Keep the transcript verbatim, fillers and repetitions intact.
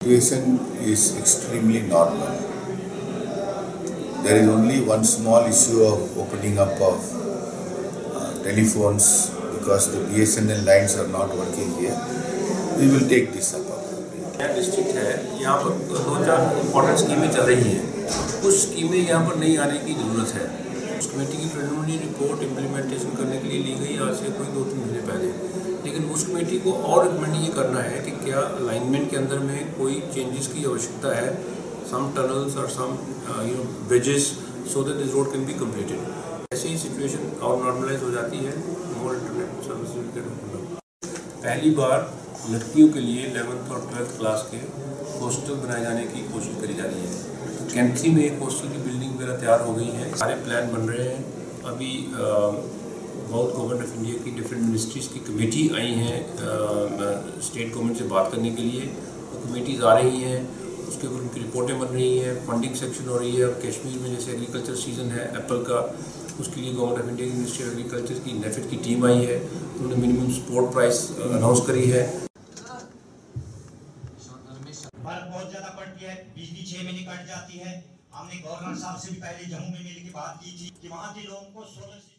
situation is extremely normal. There is only one small issue of opening up of uh, telephones because the B S N L lines are not working here. We will take this up. नया district है, यहाँ पर दो चार important स्कीमें चल रही हैं। कुछ स्कीमें यहाँ पर नहीं आने की ज़रूरत है। उस कमेटी की प्रिलिमिनरी रिपोर्ट इम्प्लीमेंटेशन करने के लिए ली गई आज से कोई दो तीन महीने पहले, लेकिन उस कमेटी को और रिकमेंड ये करना है कि क्या अलाइनमेंट के अंदर में कोई चेंजेस की आवश्यकता है, सम टनल्स और some you know bridges, so that this road can be completed. ऐसी ही सिचुएशन और नॉर्मलाइज हो जाती है, मोर इंटरनेट सर्विस। पहली बार लड़कियों के लिए इलेवंथ और ट्वेल्थ क्लास के हॉस्टल बनाए जाने की कोशिश करी जा रही है। कैंथी में एक हॉस्टल की बिल्डिंग वगैरह तैयार हो गई है, सारे प्लान बन रहे हैं। अभी बहुत गवर्नमेंट ऑफ इंडिया की डिफरेंट मिनिस्ट्रीज़ की कमेटी आई हैं स्टेट गवर्नमेंट से बात करने के लिए। वो कमेटीज़ आ रही हैं, उसके ऊपर उनकी रिपोर्टें बन रही हैं, फंडिंग सेक्शन हो रही है। अब कश्मीर में जैसे एग्रीकल्चर सीज़न है एप्पल का, उसके लिए गवर्नमेंट ऑफ इंडिया की मिनिस्ट्री ऑफ एग्रीकल्चर की नेफेड की टीम आई है, उन्होंने मिनिमम सपोर्ट प्राइस अनाउंस करी है। बर्फ बहुत ज्यादा पड़ती है, बिजली छह महीने कट जाती है। हमने गवर्नर साहब से भी पहले जम्मू में मिलकर बात की थी कि वहाँ के लोगों को सोलर